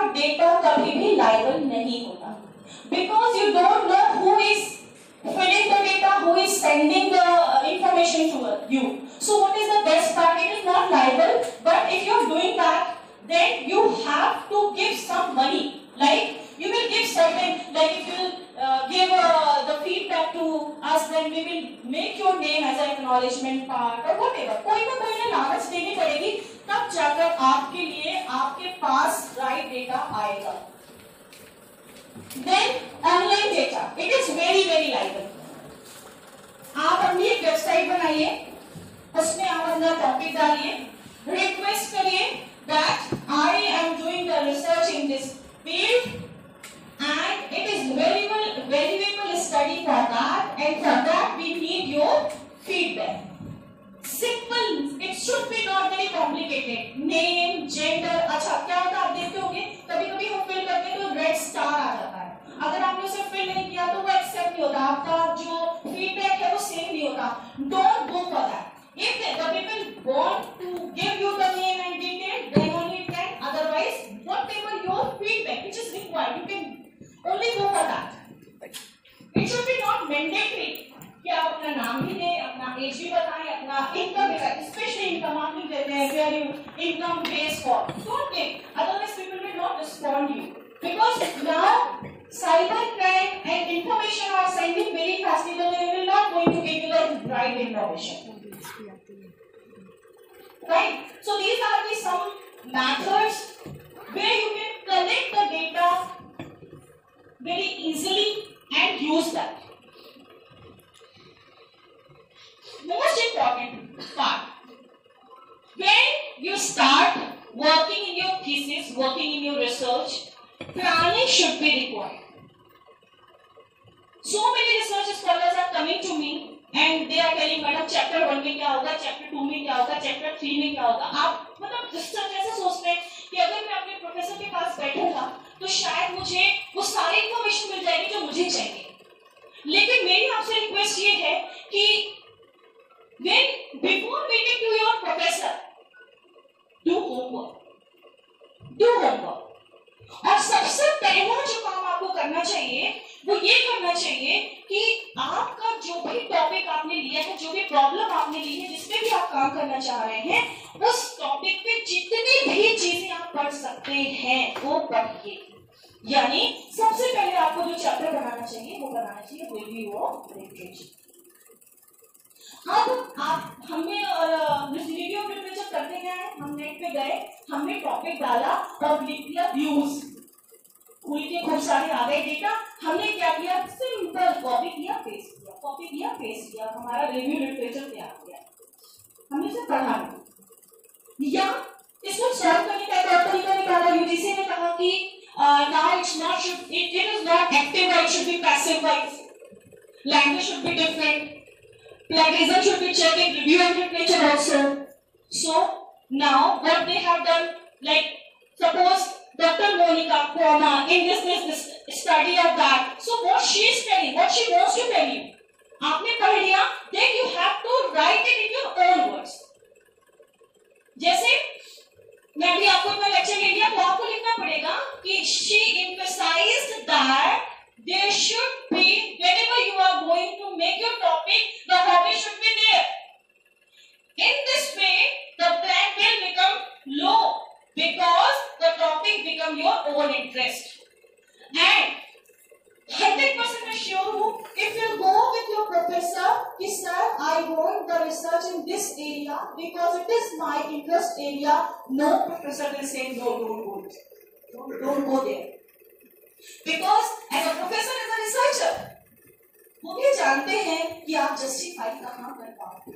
Data कभी भी liable नहीं होता, because you don't know who is filling the data, who is sending the information to you. So what is the best part? It is not liable, but if you are doing that, then you have to give some money. Like you will give certain, like if you give the feedback to us, then we will make your name as an acknowledgement part or whatever. कोई ना कोई ना लागत देनी पड़ेगी, तब जाकर आपके लिए आपके पास right data आएगा. Then online data, it is very liable. आप अपनी एक वेबसाइट बनाइए, उसमें आप अपना टॉपिक डालिए, रिक्वेस्ट करिए that I am doing the research in this field and it is valuable study for that, and for that we need your feedback. Simple, it should be not very complicated. Name, gender. अच्छा क्या होता है आप देखते होंगे कभी-कभी हम fill करते हैं तो रेड स्टार आ जाता है. अगर आपने उसे फिल नहीं किया तो वो एक्सेप्ट नहीं होता, आपका जो फीडबैक है वो सेम नहीं होता. Don't go for that. If the people want to give you the name and detail, then only it can. Otherwise, whatever your feedback which is required, you can only go for that. It should be not mandatory कि आप अपना नाम भी दें, अपना as भी बताएं, अपना इनकम भी बताएं. स्पेशली इनकम आप नहीं देते हैं, where you income based for. Don't take. Otherwise, people will not respond you. Because now cyber crime and information are sending very fastly, so they will not going to give you the right information. Right? So these are the some methods where you can collect the data very easily and use that. Most important part, when you start working in your thesis, working in your research, planning should be required. So many research scholars are coming to me and they are telling, madam chapter 1 में क्या होगा, chapter 2 में क्या होगा, chapter 3 में क्या होगा. आप मतलब रिसर्च ऐसे सोचते हैं कि अगर मैं अपने प्रोफेसर के पास बैठूंगा तो शायद मुझे वो सारी इंफॉर्मेशन मिल जाएगी जो मुझे चाहिए. लेकिन मेरी आपसे रिक्वेस्ट ये है कि when before meeting to your professor, do homework. और सबसे पहला जो काम आपको करना चाहिए वो ये करना चाहिए कि आपका जो भी टॉपिक आपने लिया है, जो भी प्रॉब्लम आपने ली है, जिसपे भी आप काम करना चाह रहे हैं, उस टॉपिक पे जितनी भी चीजें आप पढ़ सकते हैं वो पढ़िए. यानी सबसे पहले आपको जो चैप्टर बनाना चाहिए वो बनाना चाहिए रिव्यू ऑफ लिटरेचर. अब आप हमने रिव्यू ऑफ लिटरेचर करते क्या है, हम नेट पे गए, हमने टॉपिक डाला और लिख दिया व्यूज. खुल के खूब सारे आ गए डेटा. हमने क्या किया, सिंपल कॉपी किया पेस्ट किया, हमारा रिव्यू लिटरेचर तैयार किया. हमने इसे पढ़ा नहीं, या इसको सॉल्व करने का एक और तरीका निकाला. यूजीसी ने कहा कि now it is not active, it should be passive voice. Language should be different. Plagiarism should be checked in review of literature also. So now what they have done, like suppose Dr.Monika, in this study of that. So what she is telling, what she wants to tell you, आपने पढ़ लिया, then you have to write it in your own words. जैसे मैं अभी आपको इतना lecture ले लिया तो आपको लिखना पड़ेगा कि she emphasized that there should be, whenever you are going to make your topic, the hobby should be there. In this way, the plan will become low because the topic become your own interest. And 100% sure, if you go with your professor, he said, I want the research in this area because it is my interest area. No professor will say, no, don't go there. Because as a professor, as a researcher, वो भी जानते हैं कि आप justify कहाँ कर पाओगे.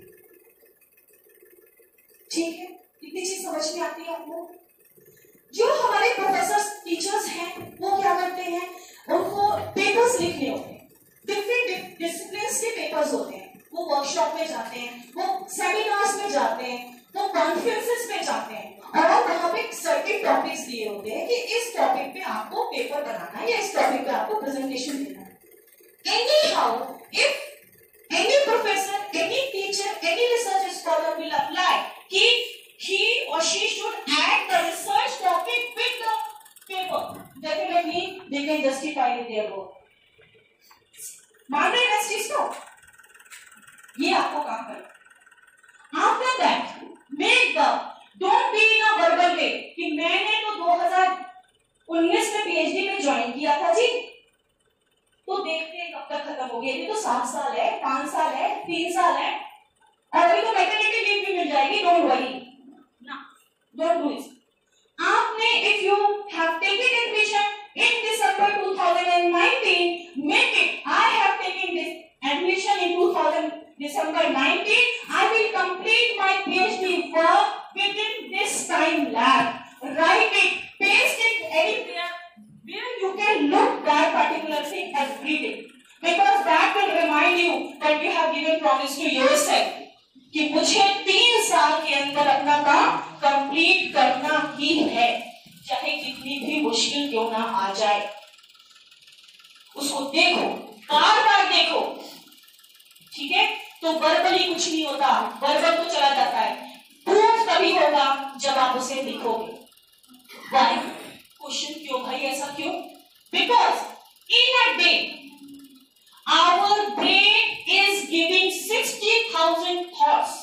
ठीक है, इतनी चीज समझ में आती है आपको. जो हमारे प्रोफेसर टीचर्स हैं वो क्या करते हैं, उनको पेपर्स लिखने होते हैं, डिफरेंट डिसिप्लिन्स के पेपर्स होते हैं. वो वर्कशॉप में जाते हैं, वो सेमिनार्स में जाते हैं, वो कॉन्फ्रेंसेस में जाते हैं और वहां पे सर्टेन टॉपिक्स दिए होते हैं कि इस टॉपिक पे आपको पेपर बनाना है या इस टॉपिक पे आपको प्रेजेंटेशन देना है. Anyhow, if any professor, any teacher, any research scholar will apply, he or she should add the research topic with the paper. they can justify with their work. मान रहे हैं इस चीज को? ये आपको काम करना। After that, make the don't be in a verbal way कि मैंने तो 2019 में PhD में ज्वाइन किया था जी, तो देखते हैं कब तक खत्म होगी। अभी तो 7 साल है, 5 साल है, 3 साल है, और अभी तो मैटरनिटी लीव भी मिल जाएगी। डोंट वरी ना, डोंट डू इट। आपने if you have taken admission in December 2019, make it I have taken this admission in 2000 December 19, I will complete my PhD work within this time lab. Write it, paste it anywhere where you can look that particular thing every day, because that will remind you that you have given promise to yourself कि मुझे 3 साल के अंदर अपना काम complete करना ही है, चाहे कितनी भी मुश्किल क्यों ना आ जाए। उसको देखो, बार-बार देखो, ठीक है? तो वर्बली कुछ नहीं होता, वर्बल तो चला जाता है, प्रूफ तभी होगा जब आप उसे लिखोगे। Why? क्वेश्चन क्यों भाई, ऐसा क्यों? Because in a day our brain is giving 60,000 thoughts.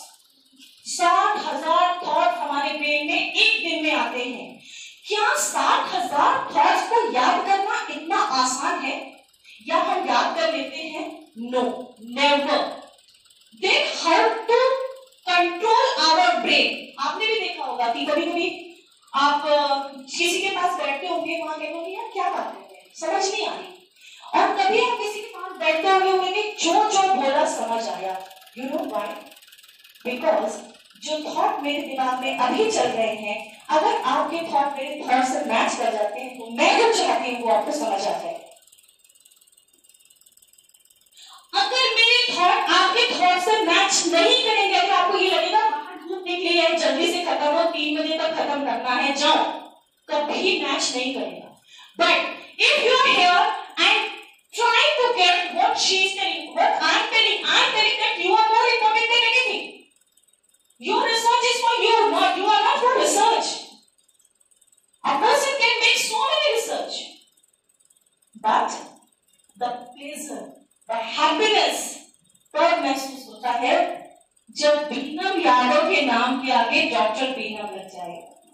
60,000 thought हमारे ब्रेन में एक दिन में आते हैं। क्या 60,000 थॉट्स को याद करना इतना आसान है, या हम याद कर लेते हैं? No, never. They have to control our brain. आपने भी देखा होगा कि कभी-कभी आप किसी के पास बैठते होंगे, वहां देखोगे यार क्या बात है, समझ नहीं आ रही, और कभी आप किसी के पास बैठते होंगे कि जो बोला समझ आया। You know why? Because जो थॉट मेरे दिमाग में अभी चल रहे हैं, अगर आपके थॉट मेरे थॉट से मैच कर जाते हैं तो मैं जो चाहती हूँ वो आपको समझ आ जाए। अगर मेरे थॉट आपके थॉट से मैच नहीं करेंगे, अगर आपको ये लगेगा बाहर धूप निकली है, जल्दी से खत्म हो, 3 बजे तक खत्म करना है, जाओ, कभी मैच नहीं करेगा। But if you are here and trying to get what she is telling, what I am telling that you are more important than anything. Your research is for you, not you are not for research. A person can make so many research, but the pleasure, the happiness तब महसूस होता है जब बीनम यादव के नाम के आगे doctor बीनम लग जाए,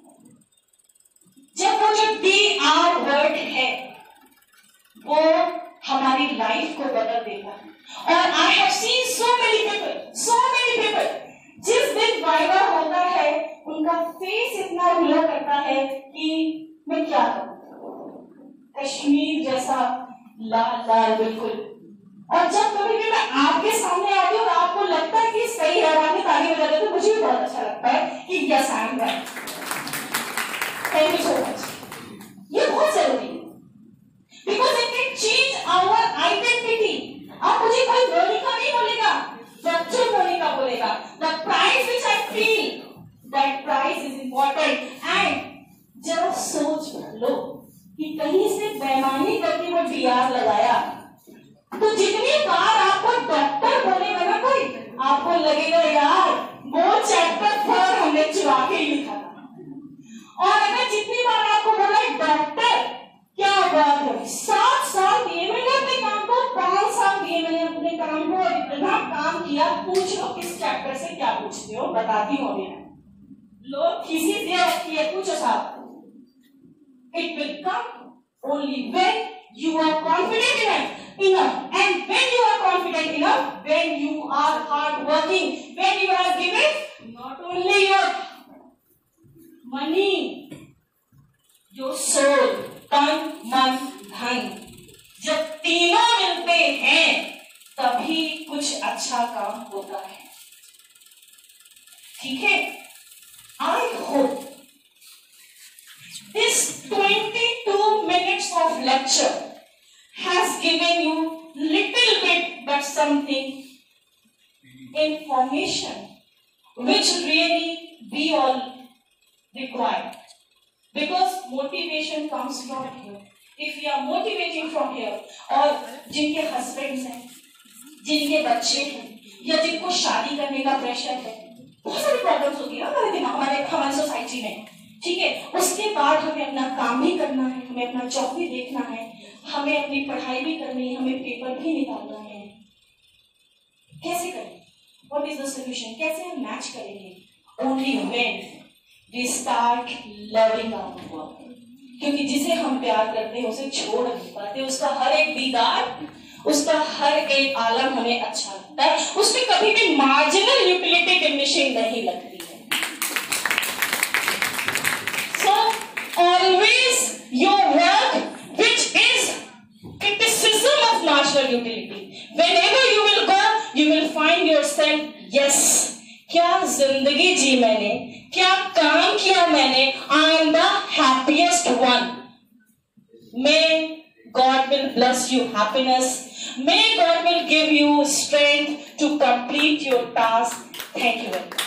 जब वो जो DR वर्ड है वो हमारी लाइफ को बदल देगा। और I have seen so many people जिस दिन वाइवा होता है उनका फेस इतना हुआ करता है कि मैं क्या करूं, कश्मीर जैसा लाल लाल बिल्कुल। और जब कभी भी मैं आपके सामने आती हूँ और आपको लगता है कि सही है, आपने ताली बजा दी, तो मुझे भी बहुत अच्छा लगता है कि yes I am right, thank you so much. ये बहुत जरूरी है, because it can change our identity. अब मुझे कोई मोनिका नहीं बोलेगा, डॉक्टर मोनिका बोलेगा। The prize which I feel, that prize is important. And जब सोच लो कि कहीं से बेईमानी करके वो DR लगाया, तो जितनी बार आपको डॉक्टर बोलेगा ना कोई, आपको लगेगा यार वो चैप्टर 4 हमने चुरा के ही लिखा था। और अगर जितनी बार आपको बोला डॉक्टर, क्या बात है, 7 साल दिए मैंने अपने काम को, 5 साल दिए मैंने अपने काम को, और इतना काम किया, पूछ लो किस चैप्टर से क्या पूछते हो, बताती हूँ अभी मैं। लोग किसी से रखती है, पूछो साहब। It will come only when you are confident enough, and when you are confident enough, when you are hard working, when you are giving not only your money, your soul, तन मन धन, जब तीनों मिलते हैं तभी कुछ अच्छा काम होता है। ठीक है? I hope this 22 minutes of lecture has given you little bit but something information which really we all require, because motivation comes from here. If we are motivating from here, और जिनके husbands हैं, जिनके बच्चे हैं, या जिनको शादी करने का प्रेशर है, बहुत सारी प्रॉब्लम्स होती है हमारे दिमाग, हमारे सोसाइटी में, ठीक है? उसके बाद हमें अपना काम भी करना है, हमें अपना जॉब भी देखना है, हमें अपनी पढ़ाई भी करनी है, हमें पेपर भी निकालना है। कैसे करें? What is the solution? कैसे हम मैच करेंगे? Only when we start loving our work. क्योंकि जिसे हम प्यार करते हैं उसे छोड़ नहीं पाते, उसका हर एक दीदार, उसका हर एक आलम हमें अच्छा लगता है, उसमें कभी भी मार्जिनल यूटिलिटी डिमिनिशिंग नहीं लगती है। So always your work which is criticism of marginal utility, whenever you will go you will find yourself, yes, क्या जिंदगी जी मैंने, क्या काम किया मैंने, I am the happiest one. May God will bless you happiness. May God will give you strength to complete your task. Thank you very much.